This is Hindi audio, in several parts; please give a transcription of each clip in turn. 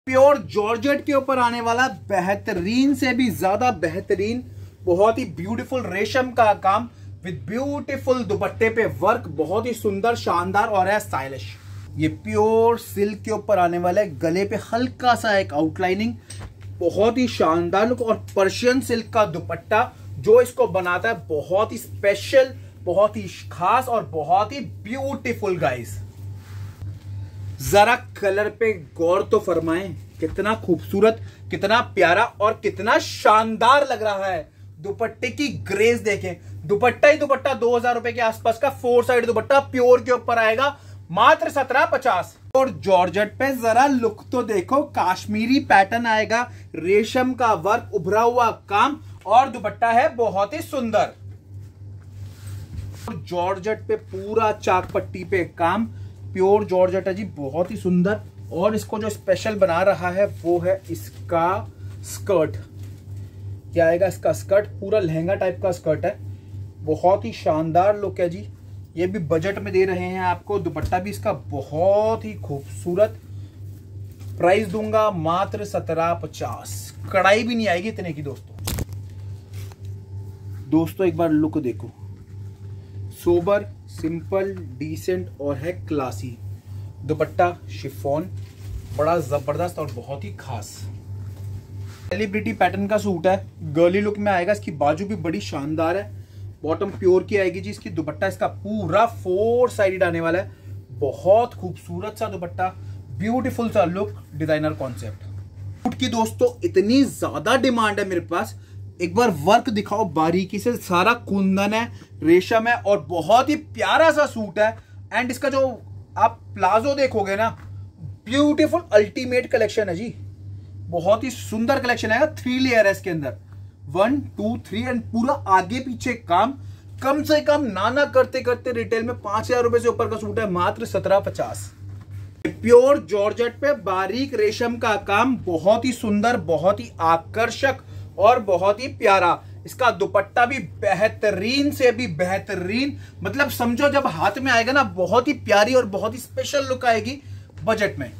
प्योर जॉर्जेट के ऊपर आने वाला बेहतरीन से भी ज्यादा बेहतरीन, बहुत ही ब्यूटीफुल रेशम का काम विद ब्यूटीफुल दुपट्टे पे वर्क, बहुत ही सुंदर शानदार और है स्टाइलिश। ये प्योर सिल्क के ऊपर आने वाला है, गले पे हल्का सा एक आउटलाइनिंग, बहुत ही शानदार लुक और पर्शियन सिल्क का दुपट्टा जो इसको बनाता है बहुत ही स्पेशल, बहुत ही खास और बहुत ही ब्यूटीफुल गाइस। जरा कलर पे गौर तो फरमाएं, कितना खूबसूरत, कितना प्यारा और कितना शानदार लग रहा है। दुपट्टे की ग्रेस देखें, दुपट्टा ही दुपट्टा 2000 रुपए के आसपास का 4 साइड दुपट्टा प्योर के ऊपर आएगा मात्र 1750। और जॉर्जेट पे जरा लुक तो देखो, काश्मीरी पैटर्न आएगा, रेशम का वर्क, उभरा हुआ काम और दुपट्टा है बहुत ही सुंदर। जॉर्जेट पे पूरा चाक पट्टी पे काम, प्योर जॉर्जेट है जी, बहुत ही सुंदर। और इसको जो स्पेशल बना रहा है वो है इसका स्कर्ट। क्या आएगा इसका स्कर्ट, पूरा लहंगा टाइप का स्कर्ट है, बहुत ही शानदार लुक है जी। ये भी बजट में दे रहे हैं आपको, दुपट्टा भी इसका बहुत ही खूबसूरत। प्राइस दूंगा मात्र 1750, कढ़ाई भी नहीं आएगी इतने की दोस्तों एक बार लुक देखो, सोबर, सिंपल, डिसेंट और है क्लासी। दुपट्टा शिफॉन, बड़ा जबरदस्त और बहुत ही खास सेलिब्रिटी पैटर्न का सूट है, गर्ली लुक में आएगा। इसकी बाजू भी बड़ी शानदार है, बॉटम प्योर की आएगी जी इसकी। दुपट्टा इसका पूरा 4 साइडेड आने वाला है, बहुत खूबसूरत सा दुपट्टा, ब्यूटीफुल सा लुक, डिजाइनर कॉन्सेप्ट। सूट की दोस्तों इतनी ज्यादा डिमांड है मेरे पास, एक बार वर्क दिखाओ बारीकी से, सारा कुंदन है, रेशम है और बहुत ही प्यारा सा सूट है। एंड इसका जो आप प्लाजो देखोगे ना, ब्यूटीफुल अल्टीमेट कलेक्शन है जी, बहुत ही सुंदर कलेक्शन है। 3 लेयर है इसके अंदर, 1 2 3 एंड पूरा आगे पीछे काम। कम से कम नाना करते करते रिटेल में 5000 रुपए से ऊपर का सूट है मात्र 1750। प्योर जॉर्जेट पे बारीक रेशम का काम, बहुत ही सुंदर, बहुत ही आकर्षक और बहुत ही प्यारा। इसका दुपट्टा भी बेहतरीन से भी बेहतरीन, मतलब समझो जब हाथ में आएगा ना बहुत ही प्यारी और बहुत ही स्पेशल लुक आएगी बजट में।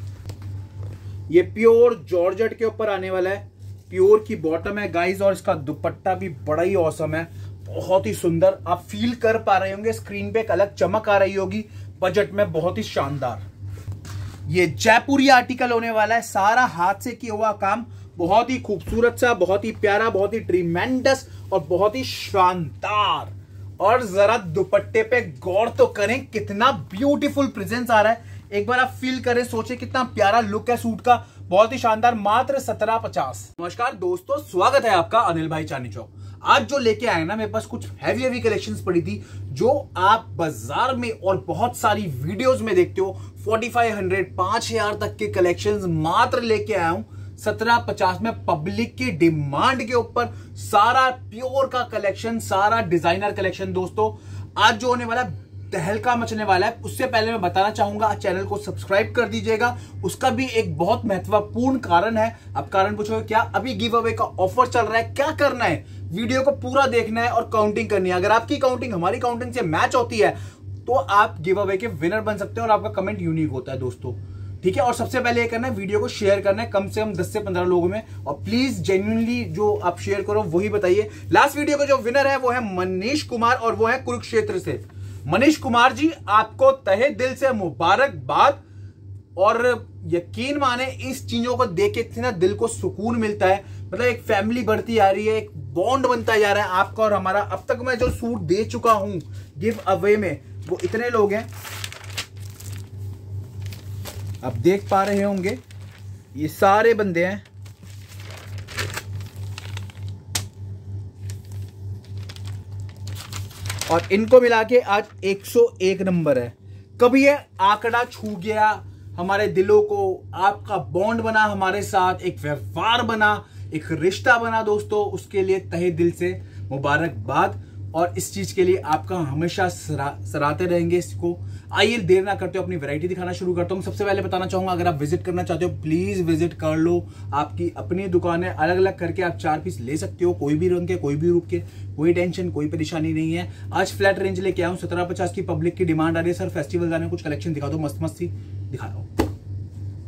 ये प्योर जॉर्जेट के ऊपर आने वाला है, प्योर की बॉटम है गाइस और इसका दुपट्टा भी बड़ा ही औसम है, बहुत ही सुंदर। आप फील कर पा रहे होंगे, स्क्रीन पे एक अलग चमक आ रही होगी, बजट में बहुत ही शानदार। ये जयपुरी आर्टिकल होने वाला है, सारा हाथ से किया हुआ काम, बहुत ही खूबसूरत सा, बहुत ही प्यारा, बहुत ही ट्रीमेंडस और बहुत ही शानदार। और जरा दुपट्टे पे गौर तो करें, कितना ब्यूटीफुल प्रेजेंस आ रहा है, एक बार आप फील करें, सोचे कितना प्यारा लुक है सूट का, बहुत ही शानदार, मात्र 1750। नमस्कार दोस्तों, स्वागत है आपका अनिल भाई चांदनी चौक। आज जो लेके आए ना, मेरे पास कुछ हैवी कलेक्शंस पड़ी थी जो आप बाजार में और बहुत सारी वीडियोस में देखते हो। 4500 5000 तक के कलेक्शंस मात्र लेके आया हूं 1750 में, पब्लिक की डिमांड के ऊपर सारा प्योर का कलेक्शन, सारा डिजाइनर कलेक्शन। दोस्तों आज जो होने वाला तहलका मचने वाला है, उससे पहले मैं बताना चाहूंगा चैनल को सब्सक्राइब कर दीजिएगा। उसका भी एक बहुत महत्वपूर्ण कारण है। अब कारण पूछोगे क्या, अभी गिव अवे का ऑफर चल रहा है। क्या करना है, वीडियो को पूरा देखना है और काउंटिंग करनी है। अगर आपकी काउंटिंग हमारी काउंटिंग से मैच होती है तो आप गिव अवे के विनर बन सकते हैं और आपका कमेंट यूनिक होता है दोस्तों, ठीक है। और सबसे पहले ये करना है, वीडियो को शेयर करना है कम से कम 10 से 15 लोगों में, और प्लीज जेन्युइनली जो आप शेयर करो वही बताइए। लास्ट वीडियो का जो विनर है वो है मनीष कुमार और वो है कुरुक्षेत्र से। मनीष कुमार जी, आपको तहे दिल से मुबारकबाद। और यकीन माने, इस चीजों को देख के इतना दिल को सुकून मिलता है, मतलब एक फैमिली बढ़ती आ रही है, एक बॉन्ड बनता जा रहा है आपका और हमारा। अब तक मैं जो सूट दे चुका हूं गिव अवे में, वो इतने लोग हैं, आप देख पा रहे होंगे, ये सारे बंदे हैं। और इनको मिला के आज 101 नंबर है। कभी ये आंकड़ा छू गया हमारे दिलों को, आपका बॉन्ड बना हमारे साथ, एक व्यवहार बना, एक रिश्ता बना दोस्तों, उसके लिए तहे दिल से मुबारकबाद। और इस चीज के लिए आपका हमेशा सराहते रहेंगे इसको। आइए देर ना करते हो, अपनी वैरायटी दिखाना शुरू करता हूँ। सबसे पहले बताना चाहूंगा, अगर आप विजिट करना चाहते हो प्लीज विजिट कर लो। आपकी अपनी दुकान है, अलग अलग करके आप 4 पीस ले सकते हो, कोई भी रंग के, कोई भी रूप के, कोई टेंशन, कोई परेशानी नहीं है। आज फ्लैट रेंज लेके आया हूँ 1750 की, पब्लिक की डिमांड आ रही है, सर फेस्टिवल जाने कुछ कलेक्शन दिखा दो, मस्त मस्त सी दिखा रहा हूँ।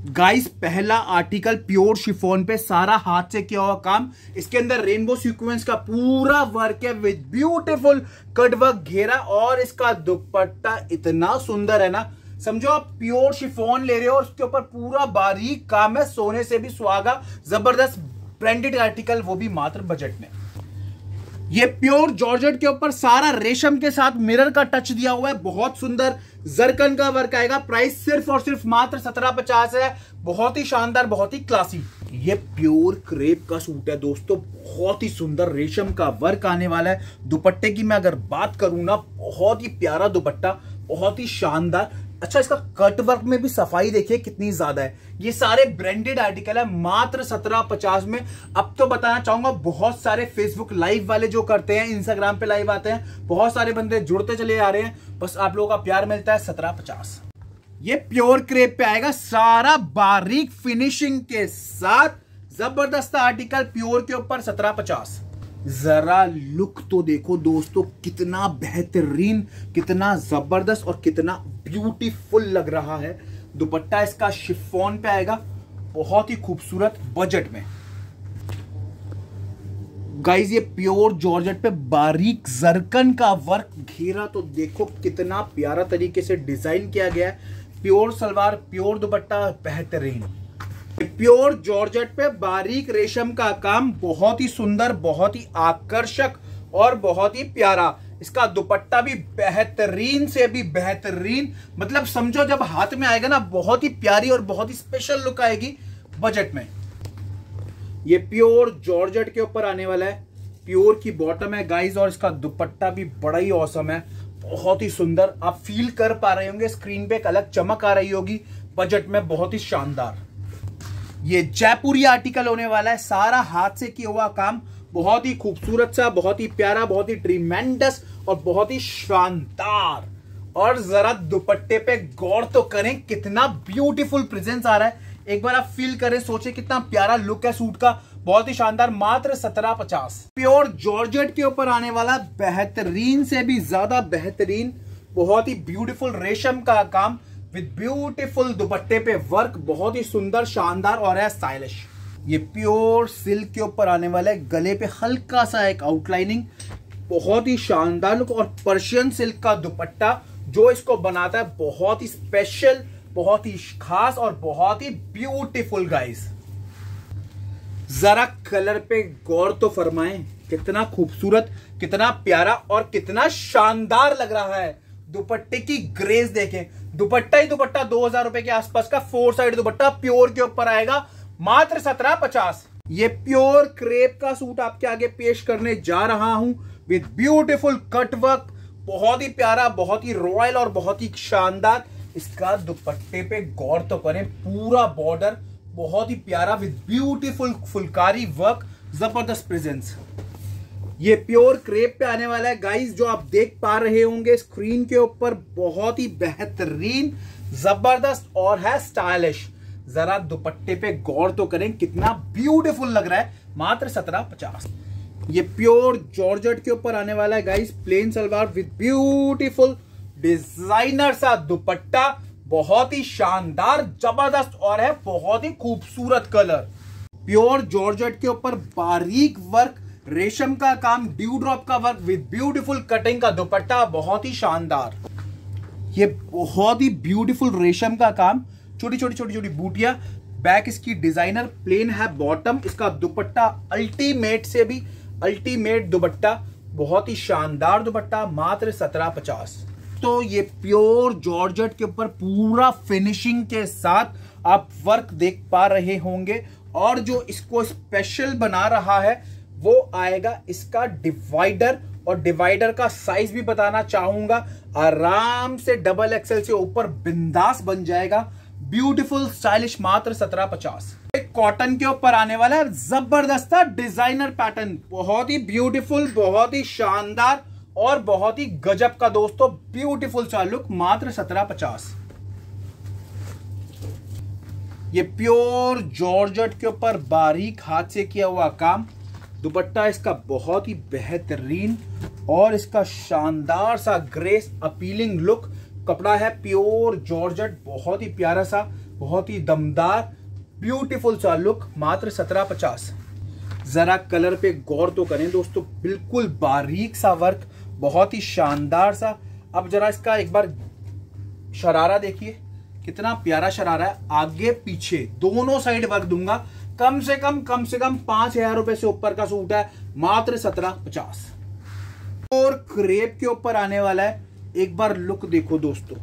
गाइस पहला आर्टिकल प्योर शिफॉन पे, सारा हाथ से किया हुआ काम। इसके अंदर रेनबो सीक्वेंस का पूरा वर्क है विद ब्यूटीफुल कट वर्क घेरा, और इसका दुपट्टा इतना सुंदर है ना, समझो आप प्योर शिफॉन ले रहे हो और उसके ऊपर पूरा बारीक काम है, सोने से भी सुहागा, जबरदस्त ब्रांडेड आर्टिकल, वो भी मात्र बजट में। ये प्योर जॉर्जेट के ऊपर सारा रेशम के साथ मिरर का टच दिया हुआ है, बहुत सुंदर जरकन का वर्क आएगा। प्राइस सिर्फ और सिर्फ मात्र 1750 है। बहुत ही शानदार, बहुत ही क्लासी। ये प्योर क्रेप का सूट है दोस्तों, बहुत ही सुंदर रेशम का वर्क आने वाला है। दुपट्टे की मैं अगर बात करूं ना, बहुत ही प्यारा दुपट्टा, बहुत ही शानदार। अच्छा, इसका कट वर्क में भी सफाई देखिए कितनी ज्यादा है। ये सारे ब्रांडेड आर्टिकल है, मात्र 1750 में। अब तो बताना चाहूंगा, बहुत सारे फेसबुक लाइव वाले जो करते हैं, इंस्टाग्राम पे लाइव आते हैं, बहुत सारे बंदे जुड़ते चले आ रहे हैं, बस आप लोगों का प्यार मिलता है। 1750 ये प्योर क्रेप पे आएगा, सारा बारीक फिनिशिंग के साथ, जबरदस्त आर्टिकल प्योर के ऊपर 1750। जरा लुक तो देखो दोस्तों, कितना बेहतरीन, कितना जबरदस्त और कितना ब्यूटीफुल लग रहा है। दुपट्टा इसका शिफॉन पे आएगा, बहुत ही खूबसूरत बजट में। गाइस ये प्योर जॉर्जेट पे बारीक जरकन का वर्क घेरा तो देखो कितना प्यारा तरीके से डिजाइन किया गया है। प्योर सलवार, प्योर दुपट्टा, बेहतरीन। प्योर जॉर्जेट पे बारीक रेशम का काम, बहुत ही सुंदर, बहुत ही आकर्षक और बहुत ही प्यारा। इसका दुपट्टा भी बेहतरीन से भी बेहतरीन, मतलब समझो जब हाथ में आएगा ना, बहुत ही प्यारी और बहुत ही स्पेशल लुक आएगी बजट में। ये प्योर जॉर्जेट के ऊपर आने वाला है, प्योर की बॉटम है गाइस, और इसका दुपट्टा भी बड़ा ही औसम है, बहुत ही सुंदर। आप फील कर पा रहे होंगे, स्क्रीन पे एक अलग चमक आ रही होगी बजट में, बहुत ही शानदार। ये जयपुरी आर्टिकल होने वाला है, सारा हाथ से किया हुआ काम, बहुत ही खूबसूरत सा, बहुत ही प्यारा, बहुत ही ट्रीमेंडस और बहुत ही शानदार। और जरा दुपट्टे पे गौर तो करें, कितना ब्यूटीफुल प्रेजेंस आ रहा है। एक बार आप फील करें, सोचे कितना प्यारा लुक है सूट का, बहुत ही शानदार। मात्र 1750 प्योर जॉर्जेट के ऊपर आने वाला बेहतरीन से भी ज्यादा बेहतरीन, बहुत ही ब्यूटीफुल रेशम का काम विद ब्यूटीफुल दुपट्टे पे वर्क, बहुत ही सुंदर, शानदार और है स्टाइलिश। ये प्योर सिल्क के ऊपर आने वाला है, गले पे हल्का सा एक आउटलाइनिंग, बहुत ही शानदार लुक, और पर्शियन सिल्क का दुपट्टा जो इसको बनाता है बहुत ही स्पेशल, बहुत ही खास और बहुत ही ब्यूटीफुल। गाइस जरा कलर पे गौर तो फरमाएं, कितना खूबसूरत, कितना प्यारा और कितना शानदार लग रहा है। दुपट्टे की ग्रेस देखें, दुपट्टा ही दुपट्टा 2000 रुपए के आसपास का 4 साइड दुपट्टा प्योर के ऊपर आएगा, मात्र 1750। ये प्योर क्रेप का सूट आपके आगे पेश करने जा रहा हूं विद ब्यूटीफुल कट वर्क, बहुत ही प्यारा, बहुत ही रॉयल और बहुत ही शानदार। इसका दुपट्टे पे गौर तो करें, पूरा बॉर्डर बहुत ही प्यारा विद ब्यूटीफुल फुलकारी वर्क, जबरदस्त प्रेजेंस। ये प्योर क्रेप पे आने वाला है गाइस, जो आप देख पा रहे होंगे स्क्रीन के ऊपर, बहुत ही बेहतरीन, जबरदस्त और है स्टाइलिश। जरा दुपट्टे पे गौर तो करें, कितना ब्यूटीफुल लग रहा है, मात्र 1750। ये प्योर जॉर्जेट के ऊपर आने वाला है guys, plain salwar with beautiful designer सा दुपट्टा, बहुत ही शानदार, जबरदस्त और है बहुत ही खूबसूरत कलर। प्योर जॉर्जेट के ऊपर बारीक वर्क, रेशम का काम, ड्यू ड्रॉप का वर्क विद ब्यूटीफुल कटिंग का दुपट्टा, बहुत ही शानदार। ये बहुत ही ब्यूटीफुल रेशम का काम, छोटी छोटी छोटी छोटी बूटियां, बैक इसकी डिजाइनर, प्लेन है बॉटम, इसका दुपट्टा अल्टीमेट से भी अल्टीमेट दुपट्टा, बहुत ही शानदार दुपट्टा, मात्र 1750। तो ये प्योर जॉर्जेट के ऊपर पूरा फिनिशिंग के साथ आप वर्क देख पा रहे होंगे, और जो इसको स्पेशल बना रहा है वो आएगा इसका डिवाइडर, और डिवाइडर का साइज भी बताना चाहूंगा, आराम से डबल एक्सएल से ऊपर बिंदास बन जाएगा, ब्यूटीफुल स्टाइलिश, मात्र 1750। एक कॉटन के ऊपर आने वाला है जबरदस्त डिजाइनर पैटर्न, बहुत ही ब्यूटीफुल, बहुत ही शानदार और बहुत ही गजब का दोस्तों, ब्यूटीफुल सा लुक, मात्र 1750। ये प्योर जॉर्जेट के ऊपर बारीक हाथ से किया हुआ काम, दुपट्टा इसका बहुत ही बेहतरीन और इसका शानदार सा ग्रेस अपीलिंग लुक, कपड़ा है प्योर जॉर्जेट, बहुत ही प्यारा सा, बहुत ही दमदार ब्यूटीफुल सा लुक, मात्र 1750। जरा कलर पे गौर तो करें दोस्तों, बिल्कुल बारीक सा वर्क, बहुत ही शानदार सा। अब जरा इसका एक बार शरारा देखिए, कितना प्यारा शरारा है, आगे पीछे दोनों साइड वर्क दूंगा। कम से कम 5,000 रुपए से ऊपर का सूट है, मात्र 1750। और क्रेप के ऊपर आने वाला है, एक बार लुक देखो दोस्तों।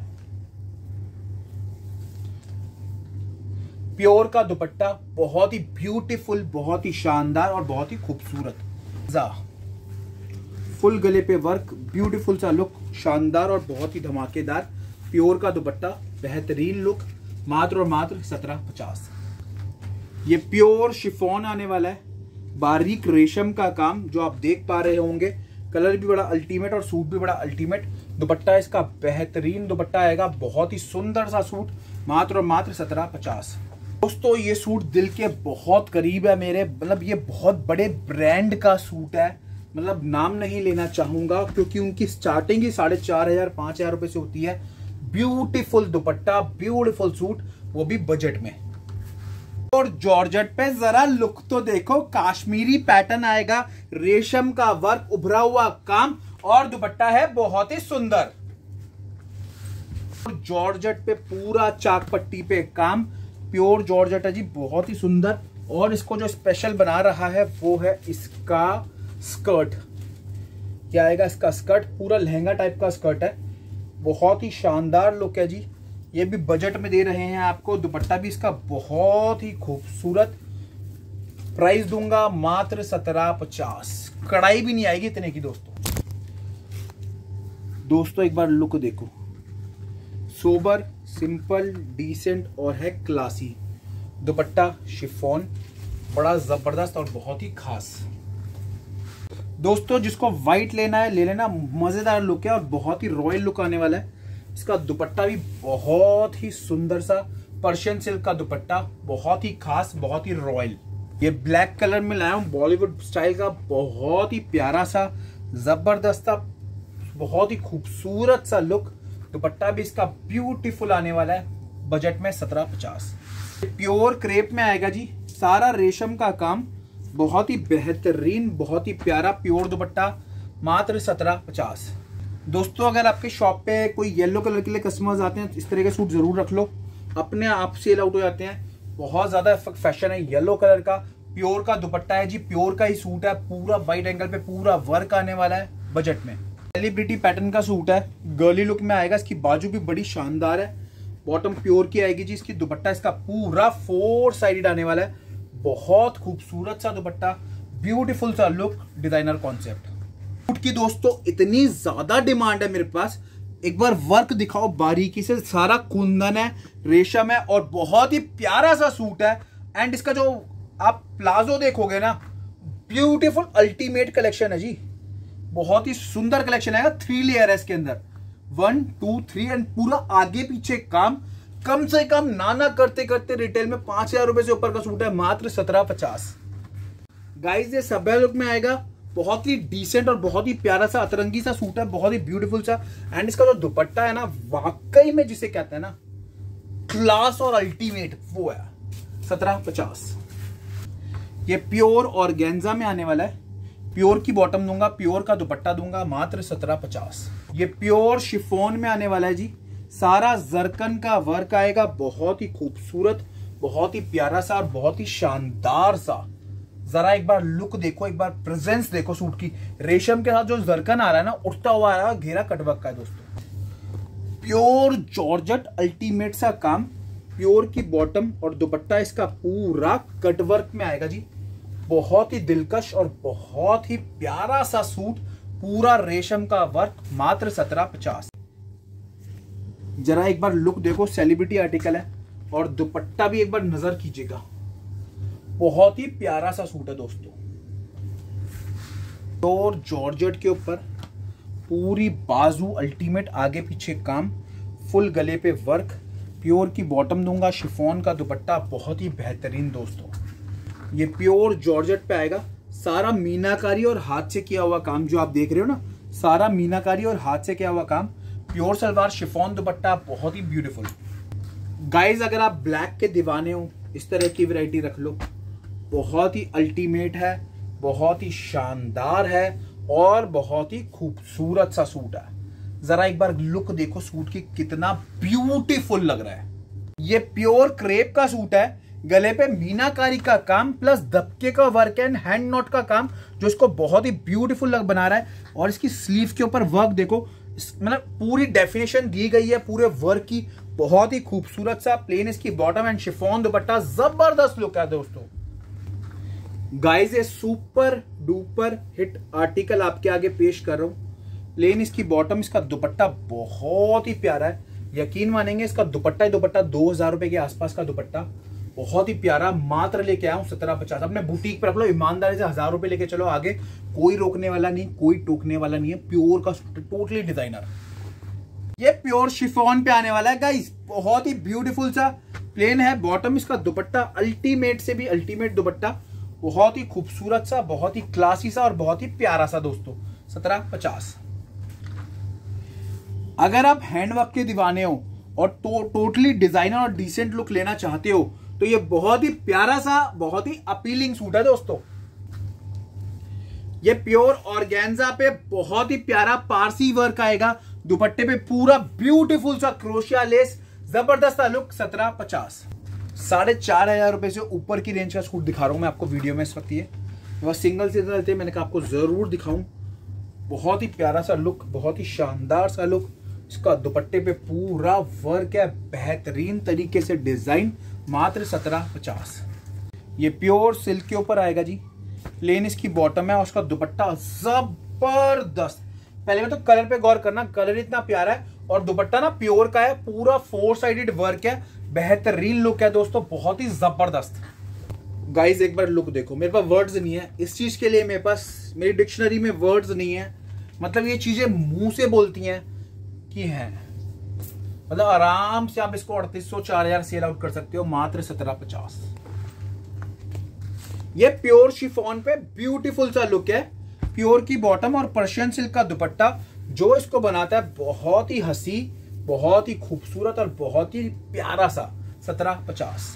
प्योर का दुपट्टा, बहुत ही ब्यूटीफुल, बहुत ही शानदार और बहुत ही खूबसूरत। फुल गले पे वर्क, ब्यूटीफुल सा लुक, शानदार और बहुत ही धमाकेदार। प्योर का दुपट्टा, बेहतरीन लुक, मात्र और मात्र 1750। ये प्योर शिफॉन आने वाला है, बारीक रेशम का काम जो आप देख पा रहे होंगे। कलर भी बड़ा अल्टीमेट और सूट भी बड़ा अल्टीमेट। दुपट्टा इसका बेहतरीन दुपट्टा आएगा, बहुत ही सुंदर सा सूट, मात्र और मात्र 1750। दोस्तों ये सूट दिल के बहुत करीब है मेरे, मतलब ये बहुत बड़े ब्रांड का सूट है, मतलब नाम नहीं लेना चाहूंगा क्योंकि उनकी स्टार्टिंग ही 4,500-5,000 रुपए से होती है। ब्यूटीफुल दुपट्टा, ब्यूटीफुल सूट, वो भी बजट में। और जॉर्जेट पे जरा लुक तो देखो, काश्मीरी पैटर्न आएगा, रेशम का वर्क, उभरा हुआ काम और दुपट्टा है बहुत ही सुंदर। जॉर्जेट पे पूरा चाक पट्टी पे काम, प्योर जॉर्जेट है जी, बहुत ही सुंदर। और इसको जो स्पेशल बना रहा है वो है इसका स्कर्ट। क्या आएगा इसका स्कर्ट, पूरा लहंगा टाइप का स्कर्ट है, बहुत ही शानदार लुक है जी। ये भी बजट में दे रहे हैं आपको। दुपट्टा भी इसका बहुत ही खूबसूरत। प्राइस दूंगा मात्र 1750। कढ़ाई भी नहीं आएगी इतने की दोस्तों एक बार लुक देखो, सोबर, सिंपल, डिसेंट और है क्लासी। दुपट्टा शिफॉन, बड़ा जबरदस्त और बहुत ही खास। दोस्तों जिसको व्हाइट लेना है ले लेना, मजेदार लुक है और बहुत ही रॉयल लुक आने वाला है। इसका दुपट्टा भी बहुत ही सुंदर सा पर्शियन सिल्क का दुपट्टा, बहुत ही खास, बहुत ही रॉयल। ये ब्लैक कलर में लाया हूं, बॉलीवुड स्टाइल का, बहुत ही प्यारा सा, जबरदस्त सा, बहुत ही खूबसूरत सा लुक। दुपट्टा भी इसका ब्यूटीफुल आने वाला है, बजट में 1750। प्योर क्रेप में आएगा जी, सारा रेशम का काम, बहुत ही बेहतरीन, बहुत ही प्यारा प्योर दुपट्टा, मात्र 1750। दोस्तों अगर आपके शॉप पे कोई येलो कलर के लिए कस्टमर्स आते हैं तो इस तरह के सूट जरूर रख लो, अपने आप सेल आउट हो जाते हैं। बहुत ज्यादा फैशन है येलो कलर का, प्योर का दुपट्टा है जी, प्योर का ही सूट है, पूरा वाइट एंगल पे पूरा वर्क आने वाला है, बजट में। सेलिब्रिटी पैटर्न का सूट है, गर्ली लुक में आएगा। इसकी बाजू भी बड़ी शानदार है, बॉटम प्योर की आएगी जी। इसकी दुपट्टा इसका पूरा 4 साइडेड आने वाला है, बहुत खूबसूरत सा दुपट्टा, ब्यूटीफुल सा लुक, डिजाइनर कॉन्सेप्ट। सूट की दोस्तों इतनी ज्यादा डिमांड है मेरे पास, एक बार वर्क दिखाओ बारीकी से, सारा कुंदन है, रेशम है और बहुत ही प्यारा सा सूट है। एंड इसका जो आप प्लाजो देखोगे ना, ब्यूटीफुल अल्टीमेट कलेक्शन है जी, बहुत ही सुंदर कलेक्शन है। 3 लेयर है इसके अंदर, 1 2 3 एंड पूरा आगे पीछे काम। कम से कम नाना करते करते रिटेल में 5,000 रुपए से ऊपर का सूट है, मात्र 1750। गाइस ये सब लुक में आएगा, बहुत ही डिसेंट और बहुत ही प्यारा सा अतरंगी सा सूट है, बहुत ही ब्यूटीफुल सा। एंड इसका जो दुपट्टा है ना, वाकई में जिसे कहते हैं ना क्लास और अल्टीमेट, वो है 1750। ये प्योर ऑर्गेन्जा में आने वाला है, प्योर की बॉटम दूंगा, प्योर का दुपट्टा दूंगा, मात्र 1750। ये प्योर शिफॉन में आने वाला है जी, सारा जरकन का वर्क आएगा, बहुत ही खूबसूरत, बहुत ही प्यारा सा और बहुत ही शानदार सा। जरा एक बार लुक देखो, एक बार प्रेजेंस देखो सूट की। रेशम के साथ जो जरकन आ रहा है ना, उठता हुआ आ रहा है, घेरा कटवर्क का है दोस्तों। प्योर जॉर्जेट अल्टीमेट सा काम, प्योर की बॉटम और दुपट्टा इसका पूरा कटवर्क में आएगा जी, बहुत ही दिलकश और बहुत ही प्यारा सा सूट, पूरा रेशम का वर्क, मात्र 1750। जरा एक बार लुक देखो, सेलिब्रिटी आर्टिकल है और दुपट्टा भी एक बार नजर कीजिएगा, बहुत ही प्यारा सा सूट है दोस्तों। और जॉर्जेट के ऊपर पूरी बाजू अल्टीमेट आगे पीछे काम, फुल गले पे वर्क, प्योर की बॉटम दूंगा, शिफॉन का दुपट्टा, बहुत ही बेहतरीन दोस्तों। ये प्योर जॉर्जेट पे आएगा, सारा मीनाकारी और हाथ से किया हुआ काम जो आप देख रहे हो ना, सारा मीनाकारी और हाथ से किया हुआ काम। प्योर सलवार, शिफॉन दुपट्टा, बहुत ही ब्यूटीफुल। गाइज अगर आप ब्लैक के दीवाने हो, इस तरह की वैरायटी रख लो। बहुत ही अल्टीमेट है, बहुत ही शानदार है और बहुत ही खूबसूरत सा सूट है। जरा एक बार लुक देखो सूट की, कितना ब्यूटीफुल लग रहा है। ये प्योर क्रेप का सूट है, गले पे मीनाकारी का काम प्लस दबके का वर्क एंड हैंड नॉट का काम जो इसको बहुत ही ब्यूटीफुल लग बना रहा है। और इसकी स्लीव के ऊपर वर्क देखो, मतलब पूरी डेफिनेशन दी गई है पूरे वर्क की, बहुत ही खूबसूरत सा। प्लेन इसकी बॉटम एंड शिफॉन दुपट्टा, जबरदस्त लुक है दोस्तों। गाइस ये सुपर डुपर हिट आर्टिकल आपके आगे पेश कर रहा हूं। प्लेन इसकी बॉटम, इसका दुपट्टा बहुत ही प्यारा है, यकीन मानेंगे इसका दुपट्टा ही दुपट्टा 2000 रुपए के आसपास का दुपट्टा, बहुत ही प्यारा। मात्र लेके आया हूं 1750। अपने बुटीक पर रख लो, ईमानदारी से 1000 रुपए लेके चलो आगे, कोई रोकने वाला नहीं, कोई टोकने वाला नहीं है। प्योर का टोटली डिजाइनर, ये प्योर शिफॉन पे आने वाला है गाइस, बहुत ही ब्यूटीफुल सा। प्लेन है बॉटम, इसका दुपट्टा अल्टीमेट से भी अल्टीमेट दुपट्टा, बहुत ही खूबसूरत सा, बहुत ही क्लासी सा और बहुत ही प्यारा सा दोस्तों। 1750। अगर आप हैंडवर्क के दीवाने हो और टोटली डिजाइनर और डिसेंट लुक लेना चाहते हो तो ये बहुत ही प्यारा सा, बहुत ही अपीलिंग सूट है दोस्तों। ये प्योर ऑर्गेन्जा पे बहुत ही प्यारा पारसी वर्क आएगा, दुपट्टे पे पूरा ब्यूटीफुल सा क्रोशिया लेस, जबरदस्त सा लुक। 1750। 4500 रुपए से ऊपर की रेंज का सूट दिखा रहा हूं मैं आपको वीडियो में इस वक्त। ये वह सिंगल सीजन थे, मैंने कहा आपको जरूर दिखाऊं। बहुत ही प्यारा सा लुक, बहुत ही शानदार सा लुक। इसका दुपट्टे पे पूरा वर्क है, बेहतरीन तरीके से डिजाइन, मात्र 1750। ये प्योर सिल्क के ऊपर आएगा जी। प्लेन इसकी बॉटम है और उसका दुपट्टा जबरदस्त। पहले में तो कलर पे गौर करना, कलर इतना प्यारा है और दुपट्टा ना प्योर का है, पूरा 4 साइडेड वर्क है, बेहतरीन लुक है दोस्तों, बहुत ही जबरदस्त। गाइस एक बार लुक देखो, मेरे पास वर्ड्स नहीं है इस चीज के लिए, मेरे पास मेरी डिक्शनरी में वर्ड्स नहीं है। मतलब ये चीजें मुंह से बोलती हैं कि हैं, मतलब आराम से आप इसको 3800 4000 सेल आउट कर सकते हो, मात्र 1750। ये प्योर शिफॉन पे ब्यूटीफुल सा लुक है, प्योर की बॉटम और पर्शियन सिल्क का दुपट्टा जो इसको बनाता है बहुत ही हंसी, बहुत ही खूबसूरत और बहुत ही प्यारा सा। 1750।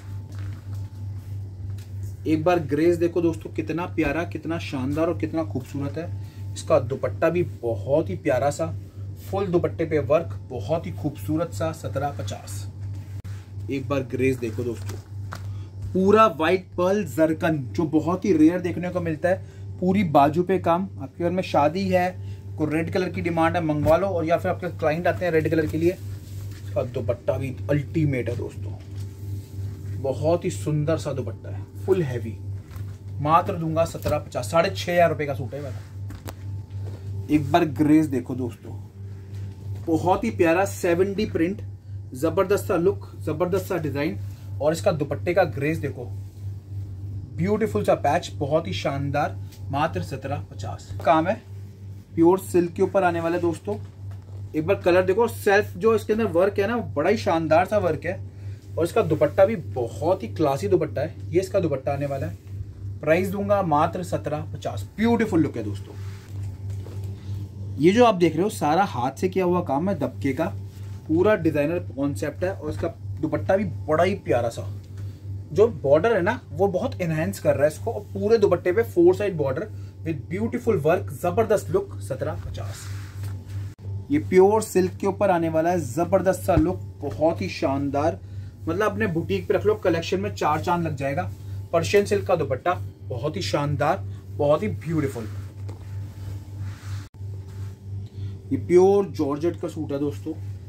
एक बार ग्रेस देखो दोस्तों, कितना प्यारा, कितना शानदार और कितना खूबसूरत है। इसका दुपट्टा भी बहुत ही प्यारा सा, फुल दुपट्टे पे वर्क, बहुत ही खूबसूरत सा। 1750। एक बार ग्रेस देखो दोस्तों, पूरा व्हाइट पर्ल जरकन जो बहुत ही रेयर देखने को मिलता है, पूरी बाजू पे काम। आपके घर में शादी है, को रेड कलर की डिमांड है, मंगवा लो, और या फिर आपके क्लाइंट आते हैं रेड कलर के लिए। इसका दुपट्टा भी अल्टीमेट है दोस्तों, बहुत ही सुंदर सा दुपट्टा है, फुल हैवी। मात्र दूंगा 1750। 6500 रुपए का सूट है वाला। एक बार ग्रेस देखो दोस्तों, बहुत ही प्यारा 7D प्रिंट, जबरदस्त सा लुक, जबरदस्त सा डिजाइन। और इसका दुपट्टे का ग्रेस देखो, ब्यूटीफुल सा पैच, बहुत ही शानदार, मात्र 1750। काम है प्योर सिल्क के ऊपर आने वाला है दोस्तों। एक बार कलर देखो, सेल्फ जो इसके अंदर वर्क है ना, बड़ा ही शानदार सा वर्क है। और इसका दुपट्टा भी बहुत ही क्लासी दुपट्टा है, ये इसका दुपट्टा आने वाला है। प्राइस दूंगा मात्र 1750। ब्यूटीफुल लुक है दोस्तों। ये जो आप देख रहे हो सारा हाथ से किया हुआ काम है, दबके का पूरा डिजाइनर कॉन्सेप्ट है। और इसका दुपट्टा भी बड़ा ही प्यारा सा, जो बॉर्डर है ना वो बहुत एनहांस कर रहा है इसको। पूरे दुपट्टे पे 4 side border with beautiful work, जबरदस्त लुक। 1750। ये प्योर सिल्क के ऊपर आने वाला है, जबरदस्त सा लुक, बहुत ही शानदार। मतलब अपने बुटीक पे रख लो, कलेक्शन में 4 चांद लग जाएगा। पर्शियन सिल्क का दुपट्टा बहुत ही शानदार, बहुत ही ब्यूटीफुल। ये प्योर जॉर्जेट का सूट है दोस्तों।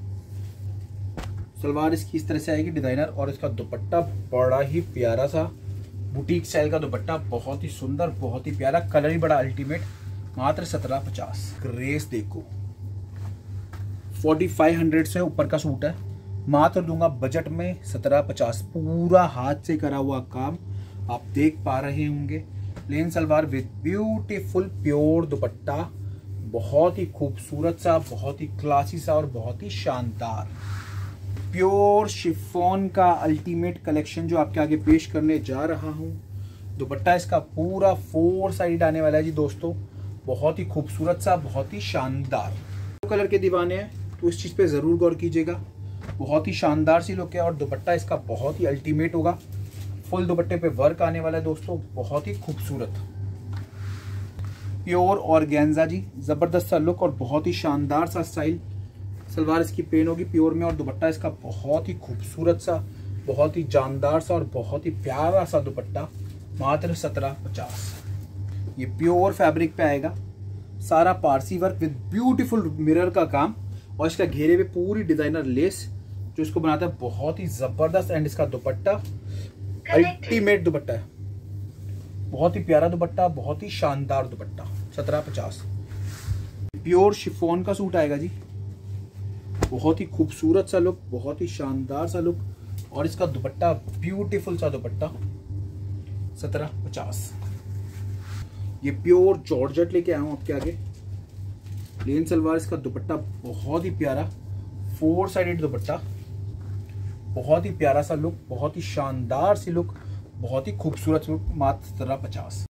सलवार इसकी इस तरह से आएगी डिजाइनर, और इसका दुपट्टा बड़ा ही प्यारा सा बुटीक स्टाइल का दुपट्टा, बहुत ही सुंदर, बहुत ही प्यारा, कलर ही बड़ा अल्टीमेट। मात्र 1750। ग्रेस देखो, 4500 से ऊपर का सूट है, मात्र दूंगा बजट में 1750। पूरा हाथ से करा हुआ काम आप देख पा रहे होंगे। Plain salwar with beautiful pure dupatta, बहुत ही खूबसूरत सा, बहुत ही क्लासी सा और बहुत ही शानदार। प्योर शिफॉन का अल्टीमेट कलेक्शन जो आपके आगे पेश करने जा रहा हूं। दुपट्टा इसका पूरा 4 साइड आने वाला है जी दोस्तों, बहुत ही खूबसूरत सा, बहुत ही शानदार। कलर के दीवाने हैं तो इस चीज पे जरूर गौर कीजिएगा। बहुत ही शानदार सी लुक है और दुपट्टा इसका बहुत ही अल्टीमेट होगा। फुल दुपट्टे पे वर्क आने वाला है दोस्तों, बहुत ही खूबसूरत प्योर ऑर्गेन्जा जी, जबरदस्त सा लुक और बहुत ही शानदार सा स्टाइल। सलवार इसकी प्लेन होगी प्योर में और दुपट्टा इसका बहुत ही खूबसूरत सा, बहुत ही जानदार सा और बहुत ही प्यारा सा दुपट्टा, मात्र 1750। ये प्योर फैब्रिक पे आएगा, सारा Parsi work with beautiful mirror का काम और इसका घेरे पे पूरी डिजाइनर लेस जो इसको बनाता है बहुत ही जबरदस्त। एंड इसका दुपट्टा अल्टीमेट दुपट्टा है, बहुत ही प्यारा दुपट्टा, बहुत ही शानदार दुपट्टा, 1750। प्योर शिफॉन का सूट आएगा जी, बहुत ही खूबसूरत सा लुक, बहुत ही शानदार सा लुक और इसका दुपट्टा ब्यूटीफुल सा दुपट्टा, 1750। ये प्योर जॉर्जेट लेके आया हूं आपके आगे, प्लेन सलवार, इसका दुपट्टा बहुत ही प्यारा, 4 साइडेड दुपट्टा, बहुत ही प्यारा सा लुक, बहुत ही शानदार सी लुक, बहुत ही खूबसूरत लुक, मात्र 1750।